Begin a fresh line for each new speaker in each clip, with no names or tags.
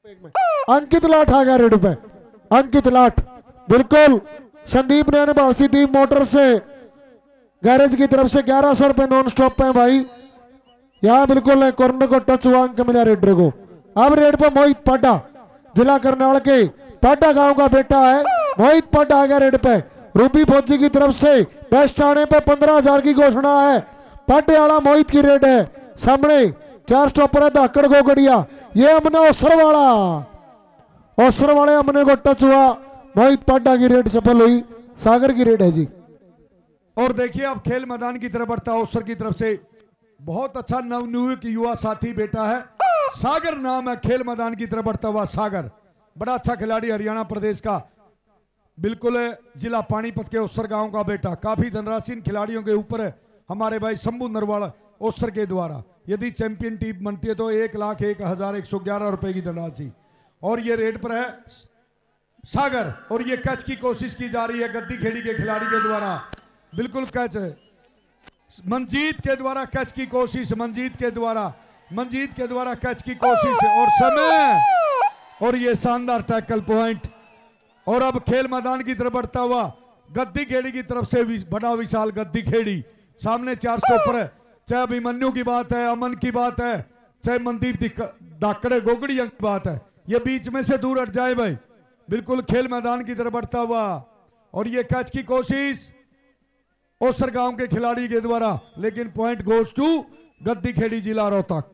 अंकित लाठ आ गया रेड पे। अंकित लाठ बिल्कुल संदीप ने भालसी दीप मोटर से गैरेज की तरफ से 1100 रुपए नॉन स्टॉप पे भाई। यहाँ बिल्कुल कॉर्नर को टच हुआ, अंक मिला रेडर को। अब रेड पे मोहित पाटा जिला करनाल के पाटा गांव का बेटा है। मोहित पाटा आ गया रेड पे। रूबी फौजी की तरफ से बेस्ट आने पे 15,000 की घोषणा है। पाटे वाला मोहित की रेड है। सामने 4 स्टॉपर है धाकड़ गोगड़िया। ये हमने ओसर वाले हमने को टच हुआ। मोहित पाटा की रेड सफल हुई। सागर की रेड है जी।
और देखिए अब खेल मैदान की तरफ बढ़ता ओसर की तरफ से बहुत अच्छा नवनियुक्त युवा साथी बेटा है। सागर नाम है। खेल मैदान की तरफ बढ़ता हुआ सागर बड़ा अच्छा खिलाड़ी हरियाणा प्रदेश का, बिल्कुल जिला पानीपत के ओसर गांव का बेटा। काफी धनराशि इन खिलाड़ियों के ऊपर है हमारे भाई शंभू नरवाल ओसर के द्वारा। यदि चैंपियन टीम बनती है तो 1,01,111 रुपए की धनराशि। और ये रेड पर है सागर। और ये कैच की कोशिश की जा रही है गद्दी खेड़ी के खिलाड़ी के द्वारा। बिल्कुल कैच है मंजीत के द्वारा, कैच की कोशिश मंजीत के द्वारा कैच की कोशिश और समय। और ये शानदार टैकल पॉइंट। और अब खेल मैदान की तरफ बढ़ता हुआ गद्दी खेड़ी की तरफ से बड़ा विशाल गद्दी खेड़ी। सामने 4 स्टॉपर है। चाहे अभिमन्यु की बात है, अमन की बात है, चाहे मनदीप धाकड़े गोगड़िया की बात है, ये बीच में से दूर हट जाए भाई। बिल्कुल खेल मैदान की तरफ बढ़ता हुआ और ये कैच की कोशिश ओसर गांव के खिलाड़ी के द्वारा, लेकिन पॉइंट गोज टू गद्दी खेड़ी जिला रोहतक।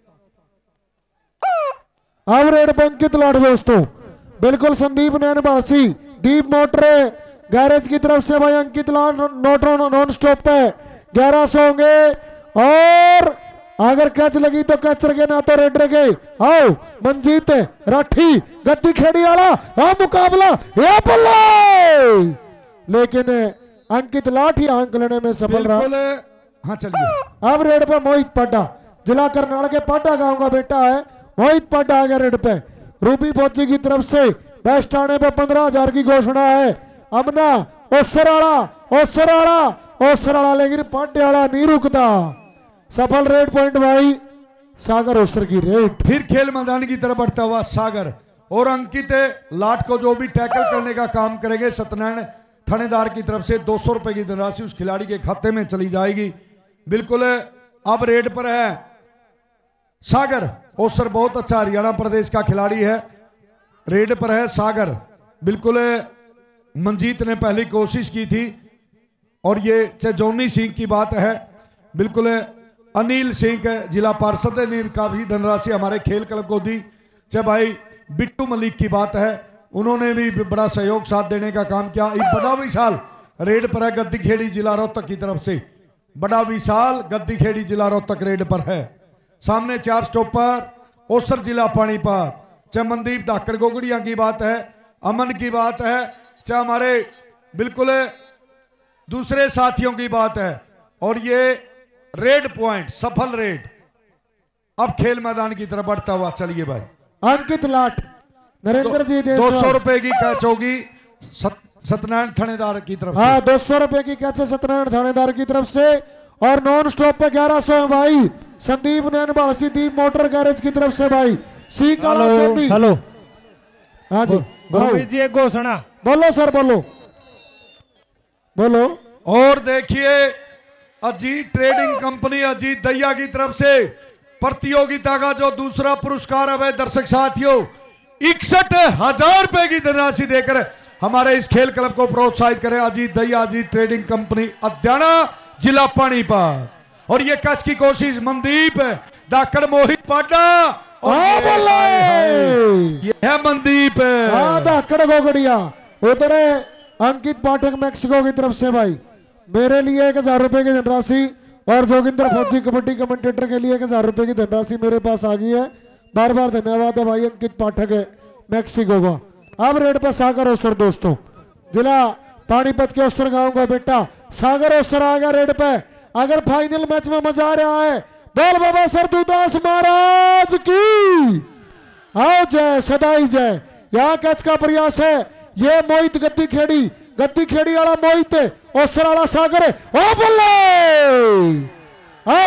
अब रेड पे अंकित लाठ दोस्तों बिल्कुल संदीप नैन भालसी दीप मोटर गैरेज की तरफ से भाई। अंकित लाठ नॉन स्टॉप पे 1100 होंगे। और अगर कैच लगी तो कैचर के ना तो रेडर के। आओ मंजीत राठी गद्दी खेड़ी वाला मुकाबला ये बल्ले, लेकिन अंकित लाठ ही अंक लेने में सफल रहा।
हाँ चलिए।
अब रेड पे मोहित पाटा जिला करनाल के पाटा गांव का बेटा है। मोहित पाटा आ गया रेड पे। रूबी फौजी की तरफ से बेस्ट आने पे 15,000 की घोषणा है। अमना ओसराड़ा लेकिन पाटे वाला नहीं रुकता। सफल रेड पॉइंट भाई सागर ओसर की रेड।
फिर खेल मैदान की तरफ बढ़ता हुआ सागर और अंकित लाट को जो भी टैकल करने का काम करेंगे सत्यनारायण थानेदार की तरफ से 200 रुपए की धनराशि उस खिलाड़ी के खाते में चली जाएगी। बिल्कुल अब रेड पर है सागर ओसर, बहुत अच्छा हरियाणा प्रदेश का खिलाड़ी है। रेड पर है सागर। बिल्कुल मंजीत ने पहली कोशिश की थी और ये चाहे जॉनी सिंह की बात है, बिल्कुल अनिल सिंह जिला पार्षद ने काफी धनराशि हमारे खेल क्लब को दी। चाहे भाई बिट्टू मलिक की बात है, उन्होंने भी बड़ा सहयोग साथ देने का काम किया। बड़ा विशाल रेड पर है गद्दी खेड़ी जिला रोहतक की तरफ से। बड़ा विशाल गद्दी खेड़ी जिला रोहतक रेड पर है। सामने 4 स्टॉपर ओसर जिला पानीपत। चाहे मनदीप धाकड़ गोगड़िया की बात है, अमन की बात है, चाहे हमारे बिल्कुल दूसरे साथियों की बात है। और ये रेड पॉइंट सफल रेड। अब खेल मैदान की तरफ बढ़ता हुआ चलिए भाई।
अंकित लाठ नरेंद्र जी
200 रुपए की कैच होगी सत्यनारायण थानेदार की तरफ।
हाँ 200 रुपए की कैच है सत्यनारायण थानेदार की तरफ से। और नॉन स्टॉप पे 1100 है भाई संदीप नैन भालसी दीप मोटर गैरेज की तरफ से भाई। सी काला चोटी।
हेलो
हाँ जी
गुरमीत जी एक घोषणा
बोलो सर बोलो।
और देखिए अजीत ट्रेडिंग कंपनी अजीत दैया की तरफ से प्रतियोगिता का जो दूसरा पुरस्कार है दर्शक साथियों 61,000 रुपए की धनराशि देकर हमारे इस खेल क्लब को प्रोत्साहित करें। अजीत दैया अजीत ट्रेडिंग कंपनी अद्याना जिला पानीपत। और ये कैच की कोशिश मनदीप धाकड़ मोहित पाटा। ये है मनदीप
धाकड़ गोगड़िया। उधर अंकित पाठक मैक्सिको की तरफ से भाई मेरे लिए 1,000 रुपए की धनराशि और जोगिंदर फौजी कबड्डी कमेंटेटर के लिए 1,000 रुपए की धनराशि मेरे पास आ गई है। बार बार धन्यवाद है भाई अंकित पाठक है मैक्सिको का। अब रेड पर सागर ओसर दोस्तों जिला पानीपत के ओसर गांव का बेटा सागर ओसर आ गया रेड पे। अगर फाइनल मैच में मजा आ रहा है बोल बाबा सरदूदास महाराज की आओ जय सदाई जय। यहाँ कैच का प्रयास है। ये मोहित गद्दी खेड़ी वाला मोहित ओसर वाला सागर ओ बल्ले।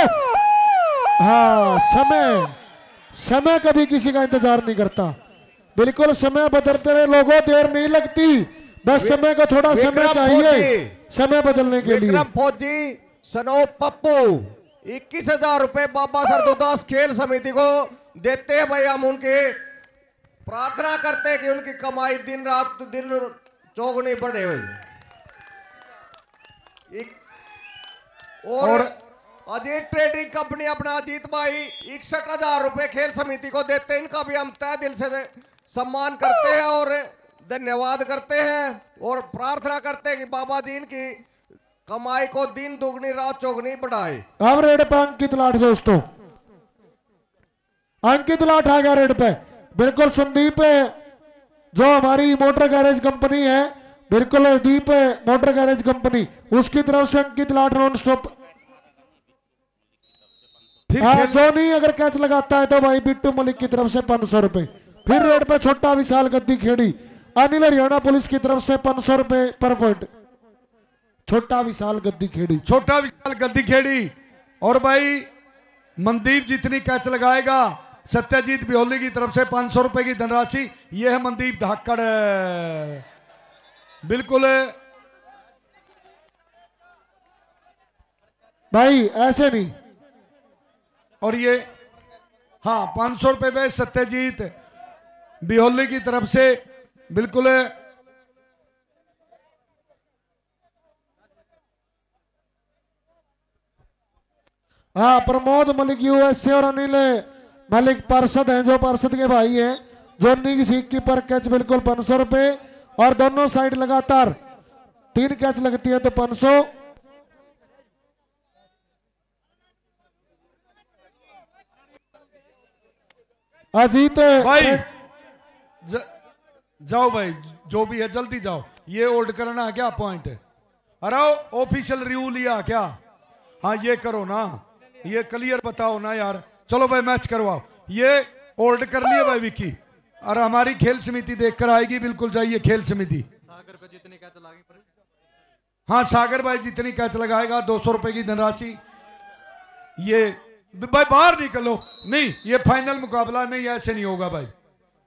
हाँ समय कभी किसी का इंतजार नहीं करता। बिल्कुल समय बदलते रहे लोगों, देर नहीं लगती, बस समय को थोड़ा समय चाहिए समय बदलने के लिए।
विक्रम फौजी सनो पप्पू 21,000 रुपए बाबा सरदुदास खेल समिति को देते हैं भाई। हम उनकी प्रार्थना करते हैं कि उनकी कमाई दिन रात दिन चौगुनी बढ़े भाई। और अजीत ट्रेडिंग कंपनी अपना अजीत भाई 61,000 रुपए खेल समिति को देते हैं। इनका भी हम तहे दिल से सम्मान करते हैं और धन्यवाद करते हैं और प्रार्थना करते हैं कि बाबा जी इनकी कमाई को दिन दुगनी रात चौगनी बढ़ाए।
अब रेड पे अंकित लाठ दोस्तों, अंकित लाठ आ गया रेड पे। बिल्कुल संदीप जो हमारी मोटर गैरेज कंपनी है, बिल्कुल दीप मोटर गैरेज कंपनी, उसकी तरफ से अंकित लाठ नॉन स्टॉप। जो नहीं अगर कैच लगाता है तो भाई बिट्टू मलिक की तरफ से 500 रुपए। फिर रेड पे छोटा विशाल गद्दी खेड़ी अनिल हरियाणा पुलिस की तरफ से 500 रुपए पर पॉइंट। छोटा विशाल गद्दी खेड़ी,
छोटा विशाल गद्दी खेड़ी। और भाई मनदीप जितनी कैच लगाएगा सत्यजीत बिहोली की तरफ से 500 रुपए की धनराशि। यह है मनदीप धाकड़, बिल्कुल
भाई ऐसे नहीं।
और ये हाँ 500 रुपए में सत्यजीत बिहोली की तरफ से बिल्कुल
हाँ प्रमोद मलिक यूएसए और अनिल मलिक पार्षद हैं, जो पार्षद के भाई हैं। जोनी की सीख की पर कैच बिल्कुल 500 रुपए और दोनों साइड लगातार 3 कैच लगती है तो 500। अजीत
भाई जाओ भाई, जो भी है जल्दी जाओ। ये ओल्ड करना है क्या पॉइंट? अरे ऑफिशियल रिव्यू लिया क्या? हाँ ये करो ना, ये क्लियर बताओ ना यार। चलो भाई मैच करवाओ। ये ओल्ड कर लिया भाई विकी, और हमारी खेल समिति देखकर आएगी। बिल्कुल जाइए खेल समिति। सागर पे जितनी कैच लगाएगी, हाँ सागर भाई जितनी कैच लगाएगा 200 रुपए की धनराशि। ये भाई बाहर निकलो, नहीं ये फाइनल मुकाबला नहीं, ऐसे नहीं होगा भाई।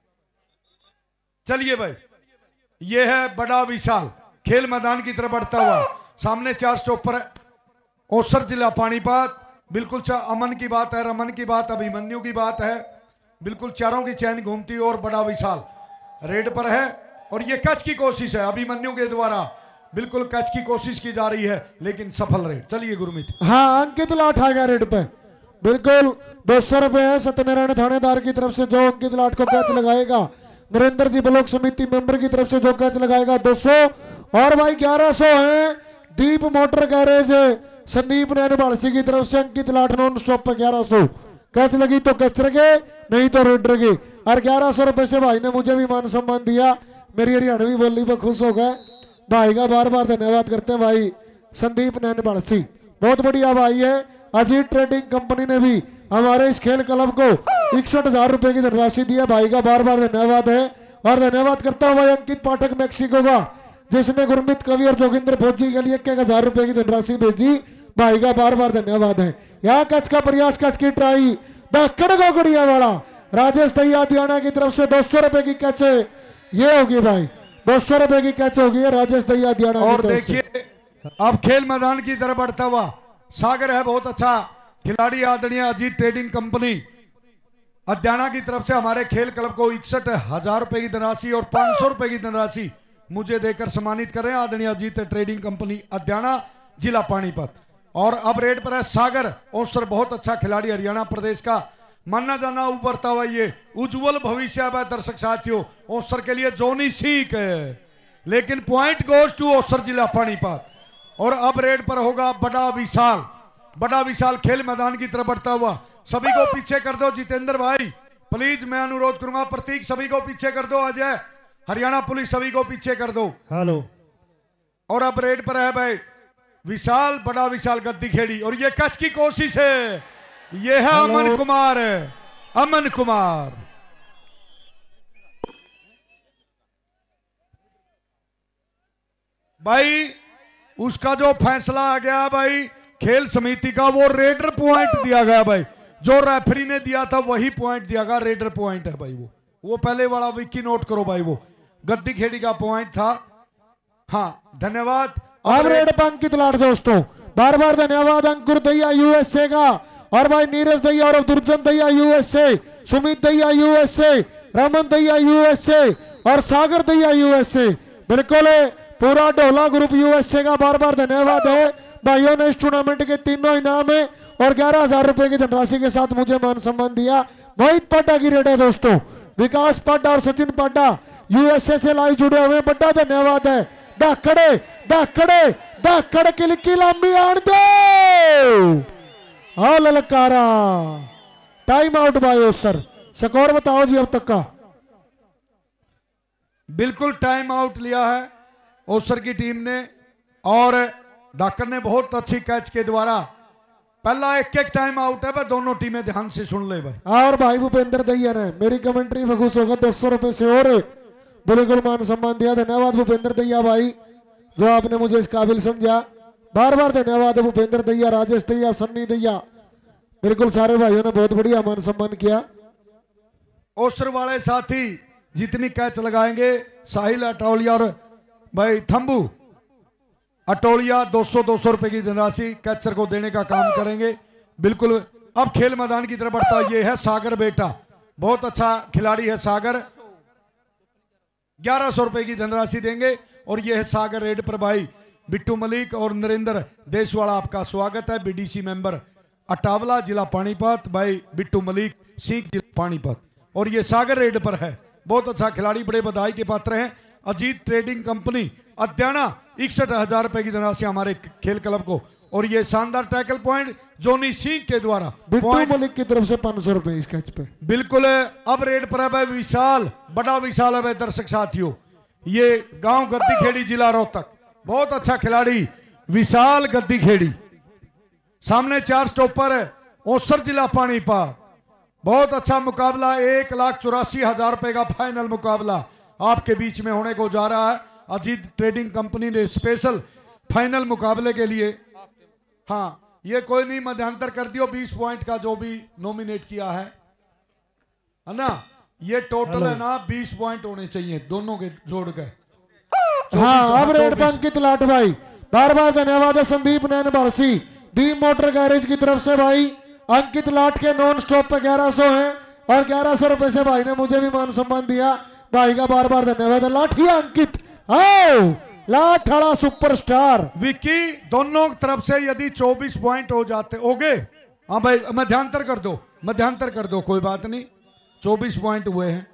चलिए भाई, ये है बड़ा विशाल खेल मैदान की तरफ बढ़ता हुआ। सामने 4 स्टॉप पर ओसर जिला पानीपत। बिल्कुल अमन की बात है, रमन की बात, अभिमन्यु की बात है। बिल्कुल चारों की चैन घूमती और बड़ा विशाल रेड पर है। और ये कैच की कोशिश है अभिमन्यु के द्वारा, बिल्कुल कैच की कोशिश की जा रही है लेकिन सफल रेड। चलिए गुरमीत।
हाँ अंकित लाठ आ गया रेड पे, बिल्कुल 200 रुपए है सत्यनारायण थानेदार की तरफ से। जो अंकित लाठ को कैच लगाएगा, नरेंद्र जी ब्लॉक समिति मेंबर की तरफ से जो कैच लगाएगा 200। और भाई 1100 है दीप मोटर गैरेज संदीप नैन बालसी की तरफ से। अंकित लाठ नॉन स्टॉप पे 1100 कैच लगी तो कैच रगे, नहीं तो रेड रगे। और 1100 रुपए से भाई ने मुझे भी मान सम्मान दिया, मेरी हरियाणवी बोली पर खुश हो गए। भाई का बार बार धन्यवाद करते हैं भाई संदीप नैन बालसी, बहुत बढ़िया भाई है। अजीत ट्रेडिंग कंपनी ने भी हमारे इस खेल क्लब को 61,000 रुपए की धनराशि दी है, भाई का बार बार धन्यवाद है। और धन्यवाद करता हूं भाई अंकित पाठक मैक्सिको का, जिसने गुरमीत कवि और जोगिंद्र फौजी के लिए 1,000 रुपए की धनराशि भेजी, भाई का बार बार धन्यवाद है। यहाँ कैच का प्रयास, कैच की ट्राई दक्कड़ गोगड़िया वाला राजेश दहिया की तरफ से 200 रुपए की कैच ये होगी भाई, 200 रुपए की कैच होगी राजेश दहिया।
और देखिए अब खेल मैदान की तरफ बढ़ता हुआ सागर है, बहुत अच्छा खिलाड़ी आदरणीय अजीत ट्रेडिंग कंपनी अद्याना की तरफ से हमारे खेल क्लब को 61,000 रुपए की धनराशि और 500 रुपए की धनराशि मुझे देकर सम्मानित कर रहे हैं आदरणीय अजीत ट्रेडिंग कंपनी अद्याना जिला पानीपत। और अब रेड पर है सागर ओसर, बहुत अच्छा खिलाड़ी हरियाणा प्रदेश का माना जाना उभरता हुआ ये उज्जवल भविष्य है दर्शक साथियों ओसर के लिए जोनी सीख है, लेकिन पॉइंट गोज टू ओसर जिला पानीपत। और अब रेड पर होगा बड़ा विशाल, बड़ा विशाल खेल मैदान की तरफ बढ़ता हुआ। सभी को पीछे कर दो जितेंद्र भाई प्लीज, मैं अनुरोध करूंगा। प्रतीक सभी को पीछे कर दो, अजय हरियाणा पुलिस सभी को पीछे कर दो।
हेलो।
और अब रेड पर है भाई विशाल, बड़ा विशाल गद्दी खेड़ी और ये कैच की कोशिश है, ये है अमन कुमार, अमन कुमार। भाई उसका जो फैसला आ गया भाई खेल समिति का, वो रेडर पॉइंट दिया गया भाई, जो रेफरी ने दिया था वही पॉइंट दिया गया, रेडर पॉइंट है भाई वो। वो पहले वाला विक्की नोट करो भाई, वो गद्दी खेड़ी का पॉइंट था। हाँ धन्यवाद।
अब रेड पर अंकित लाट दोस्तों, बार बार धन्यवाद। अंकुर दैया यूएसए का, और भाई नीरज दैया और दुर्जन दैया यूएसए, सुमित दैया यूएसए, रमन दैया यूएसए और सागर दैया यूएसए। बिल्कुल पूरा ढोला ग्रुप यूएसए का बार बार धन्यवाद है। भाइयों ने इस टूर्नामेंट के तीनों इनाम है और 11,000 रुपए की धनराशि के साथ मुझे मान सम्मान दिया। मोहित पाड्डा की रेड है दोस्तों, विकास पाड्डा और सचिन पाड्डा यूएसए से लाइव जुड़े हुए, बड़ा धन्यवाद है। दाखड़े दाखड़े दाखड़ की लंबी आड़ दो, आओ ललकारा। टाइम आउट भाई सर, स्कोर बताओ जी अब तक का।
बिल्कुल टाइम आउट लिया है ओसर की टीम ने, और धाकड़ ने बहुत अच्छी कैच के द्वारा पहला एक टाइम आउट है। दोनों टीमें ध्यान से सुन ले भाई।
और भाई भूपेंद्र दैया ने मेरी कमेंट्री में खुश होगा 200 रुपए से और बिल्कुल मान सम्मान दिया। धन्यवाद भूपेंद्र दैया भाई, जो आपने मुझे इस काबिल समझा। बार बार धन्यवाद है भूपेंद्र दैया, राजेश दैया, सन्नी दैया, बिल्कुल सारे भाइयों ने बहुत बढ़िया मान सम्मान किया।
ओसर वाले साथी जितनी कैच लगाएंगे, साहिल अटोलिया और भाई थम्बू अटोलिया 200 रुपए की धनराशि कैचर को देने का काम करेंगे। बिल्कुल अब खेल मैदान की तरफ बढ़ता ये है सागर बेटा, बहुत अच्छा खिलाड़ी है सागर, 1100 रुपए की धनराशि देंगे। और ये है सागर रेड पर भाई बिट्टू मलिक और नरेंद्र देशवाड़ा, आपका स्वागत है। बीडीसी मेंबर अटावला जिला पानीपत भाई बिट्टू मलिक सिंह जिला पानीपत, और ये सागर रेड पर है, बहुत अच्छा खिलाड़ी, बड़े बधाई के पात्र हैं। अजीत ट्रेडिंग कंपनी अद्याना 61,000 रुपए की धनराशि हमारे खेल क्लब को, और ये शानदार टैकल पॉइंट जोनी सिंह के द्वारा
बिट्टू मलिक की तरफ से 500 रुपए इस कैच पे।
बिल्कुल अब रेड पर है भाई विशाल, बड़ा विशाल है भाई। दर्शक साथियों, ये गांव गद्दी खेड़ी जिला रोहतक, बहुत अच्छा खिलाड़ी विशाल गद्दी खेड़ी। सामने 4 स्टॉपर है ओसर जिला पानीपत, बहुत अच्छा मुकाबला, 1,84,000 रुपए का फाइनल मुकाबला आपके बीच में होने को जा रहा है। अजीत ट्रेडिंग कंपनी ने स्पेशल फाइनल मुकाबले के लिए, हाँ ये कोई नहीं, मध्यांतर कर दियो 20 पॉइंट का जो भी नॉमिनेट किया है ना, ये टोटल है ना 20 पॉइंट होने चाहिए दोनों के जोड़ के।
हाँ अब रेड पर अंकित लाट भाई, बार बार धन्यवाद है। संदीप नैन भारसी दी मोटर गैरेज की तरफ से भाई अंकित लाट के नॉन स्टॉप पे 1100 है, और 1100 रुपए से भाई ने मुझे भी मान सम्मान दिया, भाई का बार बार धन्यवाद है। लाठिया अंकित, आओ लाठड़ा सुपरस्टार
विकी, दोनों तरफ से यदि 24 पॉइंट हो जाते होगे, हाँ भाई मध्यांतर कर दो, मध्यांतर कर दो, कोई बात नहीं, 24 पॉइंट हुए हैं।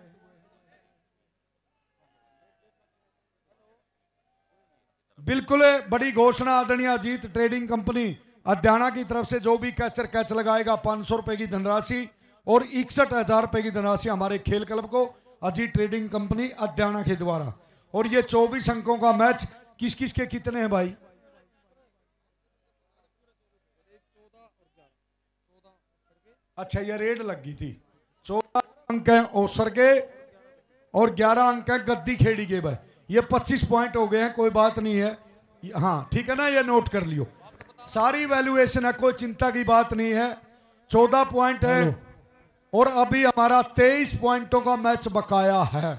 बिल्कुल बड़ी घोषणा आदरणीय अजीत ट्रेडिंग कंपनी अद्याना की तरफ से, जो भी कैचर कैच लगाएगा 500 रुपए की धनराशि और 61,000 रुपए की धनराशि हमारे खेल क्लब को अजीत ट्रेडिंग कंपनी अद्याना के द्वारा। और ये 24 अंकों का मैच किस किस के कितने हैं भाई? अच्छा ये रेड लग गई थी। 14 अंक हैं ओसर के और 11 अंक हैं गद्दी खेड़ी के भाई, ये 25 पॉइंट हो गए हैं, कोई बात नहीं है, हाँ ठीक है ना, ये नोट कर लियो, सारी वैल्यूएशन है, कोई चिंता की बात नहीं है। 14 पॉइंट है और अभी हमारा 23 पॉइंटों का मैच बकाया है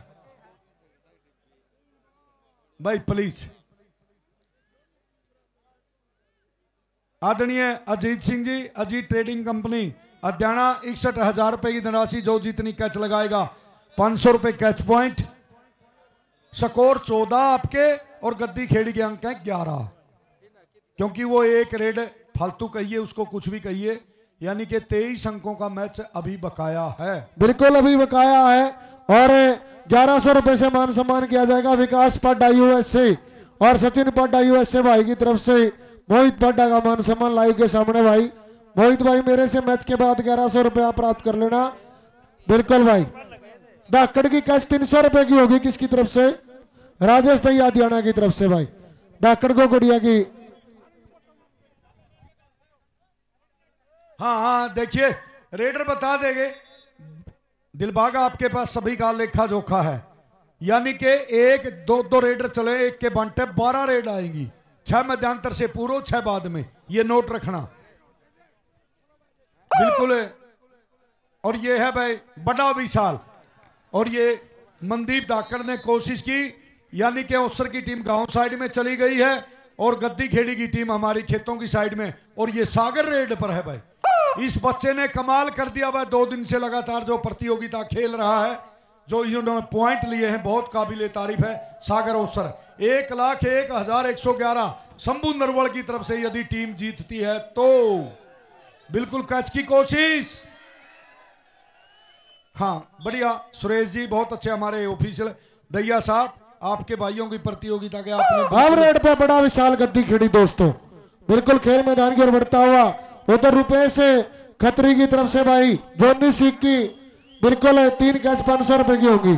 भाई, प्लीज। आदरणीय अजीत सिंह जी, अजीत ट्रेडिंग कंपनी अद्याना 61,000 रुपए की धनराशि, जो जितनी कैच लगाएगा 500 रुपए कैच पॉइंट। स्कोर 14 आपके और गद्दी खेड़ी के अंक हैं 11, क्योंकि वो एक रेड फालतू कहिए, उसको कुछ भी कहिए, यानी कि 23 अंकों का मैच अभी बकाया है।
बिल्कुल अभी बकाया है, और 1100 रुपए से मान सम्मान किया जाएगा। विकास पाड्डा यूएसए और सचिन पाड्डा यूएसए भाई की तरफ से मोहित पाड्डा का मान सम्मान लाइव के सामने भाई। मोहित भाई मेरे से मैच के बाद 1100 रुपया प्राप्त कर लेना। बिल्कुल भाई, धाकड़ की कैच 300 रुपए की होगी, किसकी तरफ से? राजेश दैया दियाना की तरफ से भाई, धाकड़ को गुड़िया की।
हाँ हाँ देखिए, रेडर बता देंगे, दिलबागा आपके पास सभी का लेखा जोखा है, यानी कि 1-2 रेडर चले, एक के बंटे 12 रेड आएंगी, 6 मध्यांतर से पूर्व 6 बाद में, ये नोट रखना बिल्कुल। और ये है भाई बड़ा विशाल, और ये मनदीप धाकड़ ने कोशिश की, यानी कि ओसर की टीम गांव साइड में चली गई है और गद्दी खेड़ी की टीम हमारी खेतों की साइड में, और ये सागर रेड पर है भाई। इस बच्चे ने कमाल कर दिया भाई, 2 दिन से लगातार जो प्रतियोगिता खेल रहा है, जो इन्होंने पॉइंट लिए हैं, बहुत काबिले तारीफ है। सागर ओसर 1,01,111 शंभू नरवल की तरफ से यदि टीम जीतती है तो बिल्कुल कैच की कोशिश। हाँ बढ़िया सुरेश जी, बहुत अच्छे हमारे ऑफिशियल दैया साहब, आपके भाइयों की प्रतियोगिता के आपने
अब रेड पे बड़ा विशाल गद्दी खेड़ी दोस्तों, बिल्कुल खेल मैदान की ओर बढ़ता हुआ उधर रुपए से खतरी की तरफ से भाई जोनी सीख की बिल्कुल 3 कैच 500 रुपए की होगी।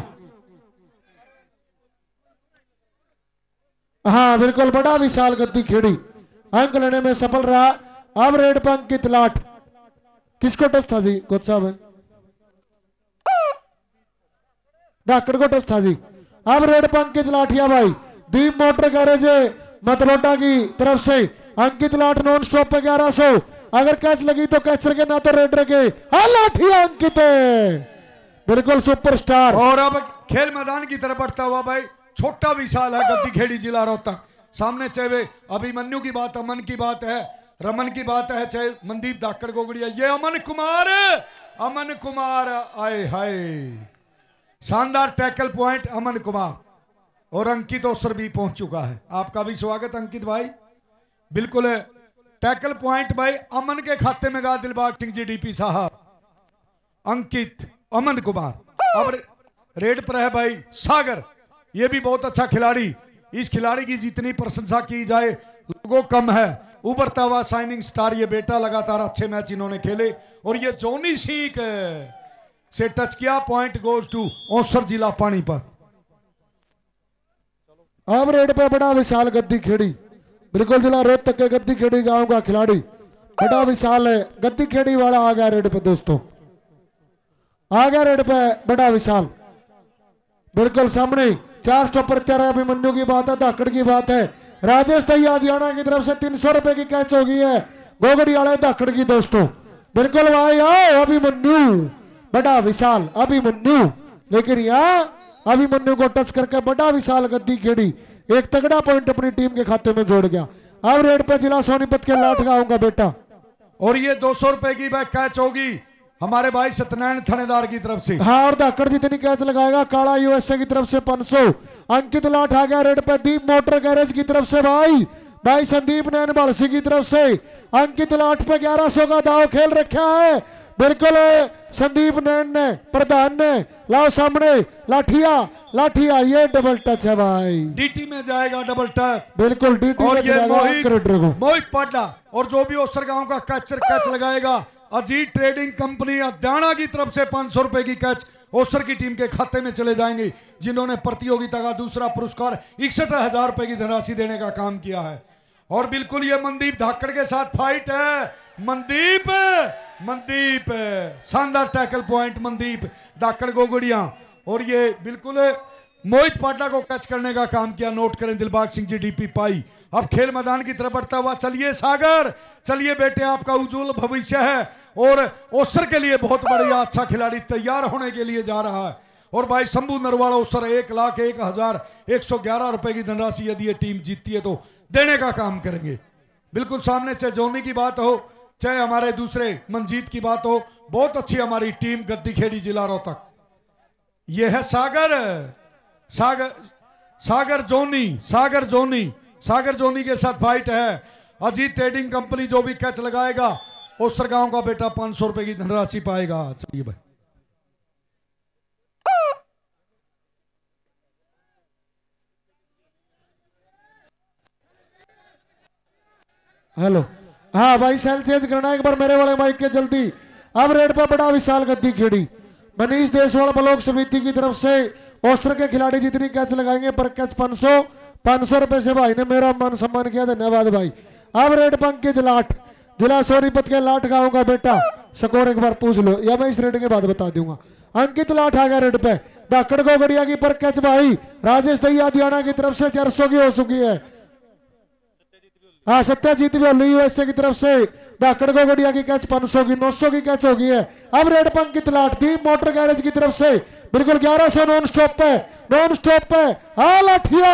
हाँ बिल्कुल बड़ा विशाल गद्दी खेड़ी अंक लेने में सफल रहा। अब रेड पे अंकित लाट, किसको टच था जी कोच साहब? धाकड़ को टच था जी। अब रेड पे अंकित लाठिया भाई दीप मोटर गैरेज मतलोटा की तरफ से अंकित लाठ नॉन स्टॉप पे 1100, अगर कैच लगी तो कैचर के ना तो रेडर के। लाठिया अंकित बिल्कुल सुपरस्टार।
और अब खेल मैदान की तरफ बढ़ता हुआ भाई छोटा विशाल है गद्दी खेड़ी जिला रोहतक, सामने चाहे अभिमन्यु की बात, अमन की बात है, रमन की बात है, चाहे मनदीप धाकड़ गोगड़िया, ये अमन कुमार आए हाय, शानदार टैकल पॉइंट अमन कुमार। और अंकित ओसर भी पहुंच चुका है, आपका भी स्वागत अंकित भाई। बिल्कुल टैकल पॉइंट भाई अमन के खाते में गा दिलबाग सिंह जी डीपी साहब, अंकित अमन कुमार। अब रेड पर है भाई सागर, ये भी बहुत अच्छा खिलाड़ी, इस खिलाड़ी की जितनी प्रशंसा की जाए लोगों कम है। उभरता हुआ शाइनिंग स्टार ये बेटा, लगातार अच्छे मैच इन्होंने खेले और ये जोनी सीख से टच किया, पॉइंट गोज टू ओसर जिला पानीपत।
अब रेड पे बड़ा विशाल गद्दी खेड़ी, बिल्कुल जिला रोहतक के गद्दी खेड़ी गांव का खिलाड़ी बड़ा विशाल है, गद्दी खेड़ी वाला आ गया रेड पे दोस्तों, आ गया रेड पे बड़ा विशाल। बिल्कुल सामने 4 स्टॉपर तैयार है, अभिमन्यु की बात है, धाकड़ की बात है, राजेश दहियादियाना की तरफ से 300 रुपए की कैच हो गई है गोगड़ी वाले धाकड़ की दोस्तों। बिल्कुल भाई आओ अभिमन्यु बड़ा विशाल अभिमन्यु, लेकिन यहाँ अभिमन्यु को टच करके बड़ा विशाल गद्दी खेड़ी एक तगड़ा पॉइंट अपनी टीम के खाते में जोड़ गया। अब रेड पे जिला सोनीपत के लाठ गांव का बेटा,
और ये 200 रुपए की बैक कैच होगी हमारे भाई सत्यनारायण थानेदार की तरफ से।
हाँ और धाकड़ जितनी कैच लगाएगा काला यूएसए की तरफ से 500। अंकित लाठ आ गया रेड पे दीप मोटर गैरेज की तरफ से भाई संदीप नैन बालसी की तरफ से अंकित लाठ पे 1100 का दाव खेल रखा है। बिल्कुल संदीप नैन ने प्रधान ने लाओ सामने लाठिया ये डबल टच है भाई,
डीटी में जाएगा डबल टच,
बिल्कुल डीटी
और
में
ये
जाएगा
मोहित पाडा, और जो भी ओसर गांव का कैच लगाएगा अजीत ट्रेडिंग कंपनी अद्याना की तरफ से 500 रुपए की कैच ओसर की टीम के खाते में चले जाएंगे, जिन्होंने प्रतियोगिता का दूसरा पुरस्कार 61,000 रुपए की धनराशि देने का काम किया है। और बिल्कुल ये मनदीप धाकड़ के साथ फाइट है, मनदीप शानदार टैकल पॉइंट मनदीप धाकड़ गोगड़िया, और ये बिल्कुल मोहित पाटा को कैच करने का काम किया, नोट करें दिलबाग सिंह जी डीपी पाई। अब खेल मैदान की तरफ बढ़ता हुआ चलिए सागर, चलिए बेटे आपका उज्जवल भविष्य है और ओसर के लिए बहुत बढ़िया अच्छा खिलाड़ी तैयार होने के लिए जा रहा है। और भाई शंभू नरवाड़ा ओसर 1,01,111 रुपए की धनराशि यदि ये टीम जीतती है तो देने का काम करेंगे। बिल्कुल सामने चाहे जोनी की बात हो चाहे हमारे दूसरे मंजीत की बात हो, बहुत अच्छी हमारी टीम गद्दी खेड़ी जिला रोहतक। ये है सागर जोनी के साथ फाइट है। अजीत ट्रेडिंग कंपनी जो भी कैच लगाएगा ओसर गांव का बेटा 500 रुपए की धनराशि पाएगा। चलिए भाई
हेलो, हाँ भाई सेल चेंज करना एक बार मेरे वाले माइक के जल्दी। अब रेड पर बड़ा विशाल गद्दी खेड़ी, मनीष देसवाल ब्लॉक समिति की तरफ से ओसर के खिलाड़ी जितनी कैच लगाएंगे पर कैच 500 रुपए से भाई ने मेरा मान सम्मान किया, धन्यवाद भाई। अब रेड पर अंकित लाठ जिला सोनीपत के लाठ गांव का बेटा, स्कोर एक बार पूछ लो या मैं इस रेड के बाद बता दूंगा। अंकित लाठ आ गया रेड पे, धाकड़ गोगड़िया की पर कैच भाई राजेश दहियादियाना की तरफ से 400 की हो चुकी है। हाँ सत्याजीत भी होली यूएसए की तरफ से धाकड़ गोगड़िया की कैच 500 की 900 की कैच होगी है। अब रेड पंख की तलाट दीप मोटर गैरेज की तरफ से बिल्कुल 1100 नॉन स्टॉप पे हाँ लाठिया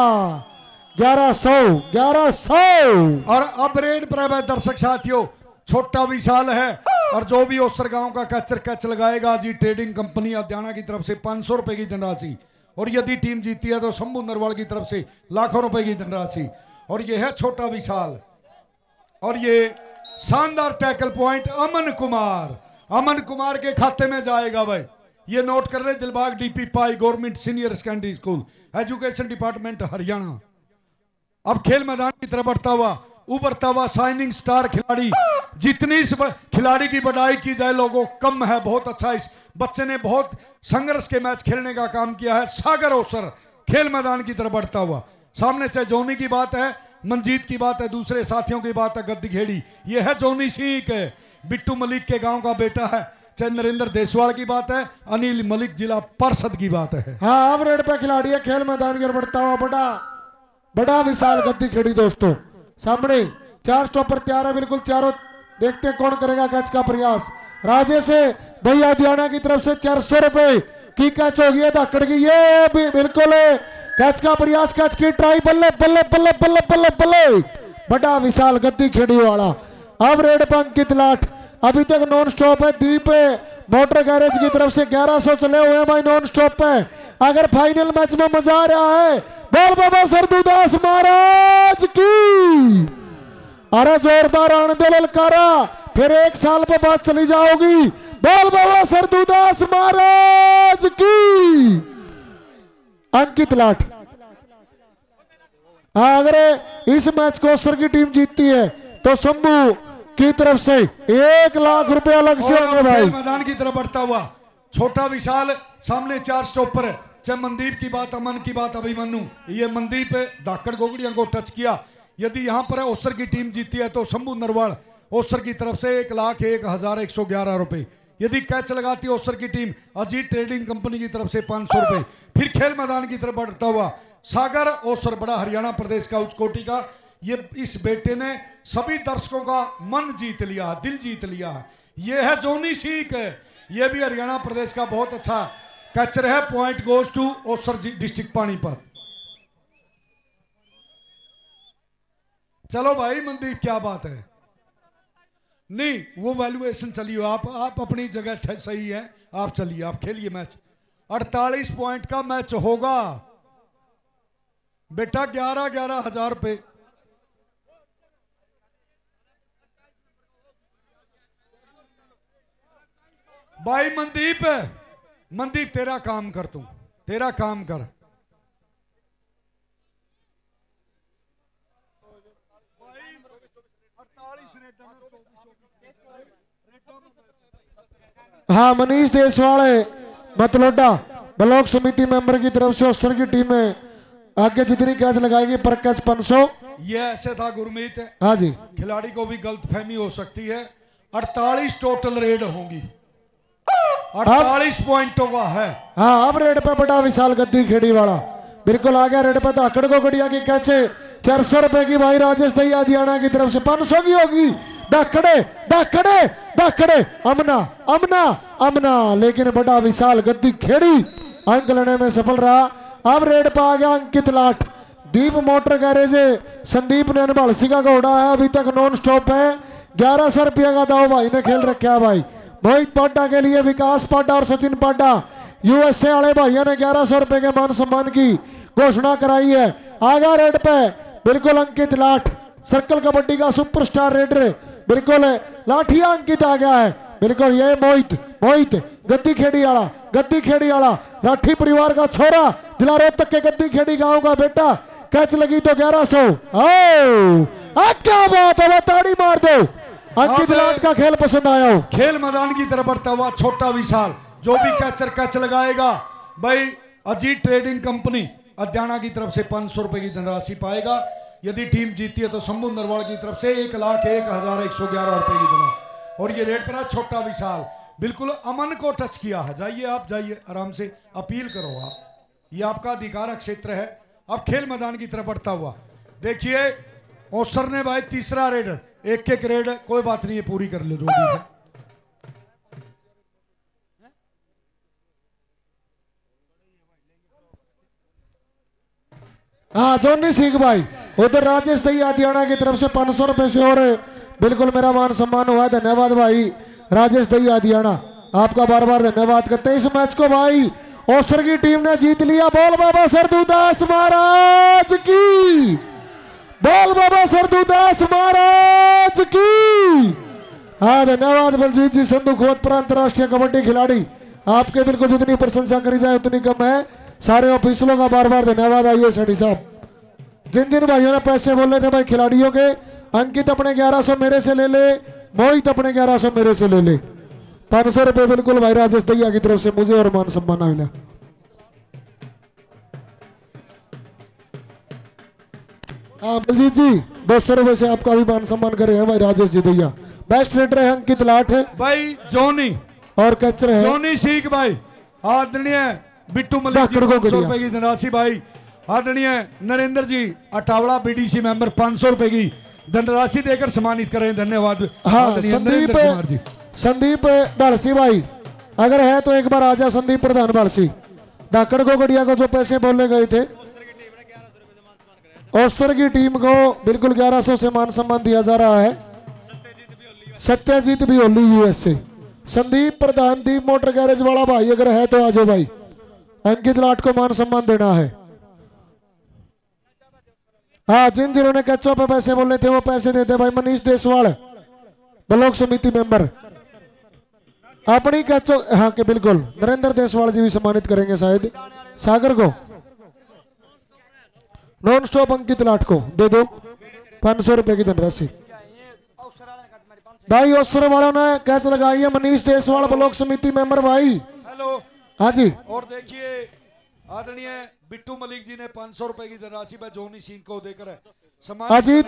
1100
और अब रेड पर दर्शक साथियों छोटा विशाल है और जो भी ओसर गांव का कैचर कैच लगाएगा जी ट्रेडिंग कंपनी अद्याना की तरफ से 500 रुपए की धनराशि और यदि टीम जीती है तो शंभू नरवाल की तरफ से लाखों रुपए की धनराशि। और ये है छोटा विशाल और ये शानदार टैकल पॉइंट अमन कुमार के खाते में जाएगा भाई। ये नोट कर ले दिलबाग डीपी पाई government senior secondary school education department Haryana. अब खेल मैदान की तरफ उभरता हुआ शाइनिंग स्टार खिलाड़ी। जितनी इस खिलाड़ी की बड़ाई की जाए लोगों कम है। बहुत अच्छा इस बच्चे ने बहुत संघर्ष के मैच खेलने का काम किया है। सागर ओसर खेल मैदान की तरफ बढ़ता हुआ सामने चाहे जोनी की बात है मंजीत की बात है दूसरे साथियों की बात है गद्दी खेड़ी ये है जोनी सिंह के बिट्टू मलिक के गांव का बेटा है। चाहे नरेंद्र देसवाल की बात है अनिल मलिक जिला पार्षद की बात है।
हाँ अब रेड पे खिलाड़ी है खेल मैदान की तरफ बढ़ता हुआ बड़ा विशाल गद्दी खेड़ी दोस्तों। सामने 4 स्टॉपर तैयार है बिल्कुल चारों। देखते हैं कौन करेगा कैच का प्रयास। राजेश भैया दियाना की तरफ से 400 रुपए की कैच होगी है धाकड़ की। ये भी बिल्कुल कैच का प्रयास कैच की ट्राई बल्ले बल्ले बल्ले बल्ले बल्ले बल्ले बड़ा विशाल गद्दी खेड़ी वाला। अब रेड पंख की तलाट अभी तक नॉन स्टॉप है। दीप मोटर गैरेज की तरफ से 1100 चले हुए हैं भाई नॉन स्टॉप है। अगर फाइनल मैच में मजा आ रहा है बोल बाबा सरदूदास महाराज की। अरे जोरदार आनंद ललकारा फिर 1 साल पे बात चली जाओगी। बोल बाबा सरदूदास महाराज की। अंकित लाट अगर इस मैच को ओसर की टीम जीतती है तो शंभू की तरफ से 1 लाख रुपया अलग से होंगे भाई।
मैदान की तरफ बढ़ता हुआ छोटा विशाल सामने 4 स्टॉपर है। चाहे मनदीप की बात अमन की बात अभिमन्यु ये मनदीप धाकड़ गोगड़िया को टच किया। यदि यहां पर ओसर की टीम जीती है तो शंभू नरवाल ओसर की तरफ से 1,01,111 रुपए। यदि कैच लगाती है ओसर की टीम अजीत ट्रेडिंग कंपनी की तरफ से 500 रुपए। फिर खेल मैदान की तरफ बढ़ता हुआ सागर ओसर बड़ा हरियाणा प्रदेश का उच्च कोटि का ये इस बेटे ने सभी दर्शकों का मन जीत लिया दिल जीत लिया। ये है जोनी सिंह ये भी हरियाणा प्रदेश का बहुत अच्छा कैचर है। पॉइंट गोज टू ओसर डिस्ट्रिक्ट पानीपत। चलो भाई मनदीप क्या बात है नहीं वो वैल्यूएशन चलिए आप अपनी जगह सही है। आप चलिए आप खेलिए मैच 48 पॉइंट का मैच होगा बेटा 11 हजार रुपए। भाई मनदीप तेरा काम कर तू तेरा काम कर।
हाँ मनीष देसवाल मतलोडा ब्लॉक समिति मेंबर की तरफ से ओसर की टीम में आगे जितनी कैच लगाएगी पर कैच 500।
ये ऐसे था गुरमीत
हाँ जी
खिलाड़ी को भी गलतफहमी हो सकती है। 48 टोटल रेड होंगी 48 पॉइंटों का है।
हाँ अब रेड पे बड़ा विशाल गद्दी खेड़ी वाला बिल्कुल आ गया। रेड पे धाकड़ को गड़िया की कैच 400 रुपए की भाई राजेश दैया हरियाणा की तरफ से 500 की होगी। धाकड़े अमना लेकिन बड़ा विशाल गद्दी खेड़ी अंक लेने में सफल रहा। अब रेड पे आ गया अंकित लाट दीप मोटर गैरेज संदीप ने अनभालसी का घोड़ा है अभी तक नॉन स्टॉप है। 1100 रुपया का दाव भाई ने खेल रखा है भाई। मोहित पाड्डा के लिए विकास पाड्डा और सचिन पाड्डा यूएसए वाले भाइयों ने 1100 रुपए के मान सम्मान की घोषणा कराई है। आगा रेड पे बिल्कुल अंकित लाठ सर्कल कबड्डी का सुपरस्टार रेडर बिल्कुल लाठिया अंकित आ गया है। बिल्कुल ये मोहित गद्दी खेड़ी वाला राठी परिवार का छोरा जिला रोहतक के गद्दी खेड़ी गांव का बेटा कैच लगी तो 1100। क्या बात है ताड़ी मार दो। अंकित लाट का खेल पसंद आया हो।
खेल मैदान की तरफ बढ़ता हुआ छोटा विशाल जो भी कैच लगाएगा भाई अजीत ट्रेडिंग कंपनी अद्याना की तरफ से 500 रुपए की धनराशि पाएगा। यदि टीम जीती है तो शंभू नरवाल की तरफ से 1,01,111 रुपए की धनराशि। और ये रेड पर छोटा विशाल बिल्कुल अमन को टच किया है। जाइए आप जाइए आराम से अपील करो आप ये आपका अधिकार क्षेत्र है। अब खेल मैदान की तरफ बढ़ता हुआ देखिए और सर ने भाई तीसरा रेड, एक एक रेड कोई बात नहीं है, पूरी कर लो जो भी है।
हाँ जोनी सिंह भाई, उधर राजेश दहिया हदियाना की तरफ से 500 रुपए से और बिल्कुल मेरा मान सम्मान हुआ। धन्यवाद भाई राजेश दहिया हदियाना, आपका बार बार धन्यवाद करते हैं। इस मैच को भाई ओसर की टीम ने जीत लिया। बोल बाबा सरदूदास महाराज की, बोल बाबा सरदूदास महाराज की। हाँ धन्यवाद बलजीत जी संधू खोतपुरा अंतरराष्ट्रीय कबड्डी खिलाड़ी, आपके बिल्कुल जितनी प्रशंसा करी जाए उतनी कम है। सारे ऑफिसरों का बार बार धन्यवाद। आइए सेठी साहब, जिन जिन भाइयों ने पैसे बोले थे भाई खिलाड़ियों के, अंकित अपने 1100 मेरे से ले ले, मोहित अपने 1100 मेरे से ले ले। 500 रुपए बिल्कुल भाई राजेश दहिया की तरफ से मुझे और मान सम्मान मिला। हाँ बलजीत जी 200 रुपए से आपका भी मान सम्मान करे हैं भाई राजेश जी दहिया। बेस्ट रेडर है अंकित लाठ है
भाई जोनी
और कैचर है
जोनी सीख भाई। आदरणीय बिट्टू मलिक जी 500 रुपए की धनराशि भाई। आदरणीय नरेंद्र जी अटावड़ा बीडीसी मेंबर 500 रुपए की धनराशि देकर सम्मानित करें। धन्यवाद।
हाँ
आदरणीय नरेंद्र कुमार जी।
संदीप भड़सी भाई, अगर है तो एक बार आजा संदीप प्रधान भड़सी। धाकड़ को गड़िया को जो पैसे बोले गए थे, ओस्तर की टीम को बिल्कुल 1100 से मान सम्मान दिया जा रहा है। सत्यजीत भी होली USA. Sandeep Pradhan Deep Motor Garage वाला भाई, अगर है तो आजो भाई। अंकित लाट को मान सम्मान देना है। हाँ जिन जिन्होंने कैचों पे पैसे बोलने थे वो पैसे देते भाई। मनीष देसवाल ब्लॉक समिति मेंबर अपनी कैचों, हाँ के बिल्कुल नरेंद्र देसवाल जी भी सम्मानित करेंगे शायद। सागर को नॉन स्टॉप अंकित लाट को दे दो 500 रुपए की धनराशि। भाई ओसर वालों ने कैच लगाई है। मनीष देसवाल ब्लॉक समिति मेंबर भाई।
हेलो
हाँ जी।
और देखिए आदरणीय बिट्टू मलिक जी ने 500 रुपए की धनराशि पर जोनी सिंह को देकर सम्मान।
अजीत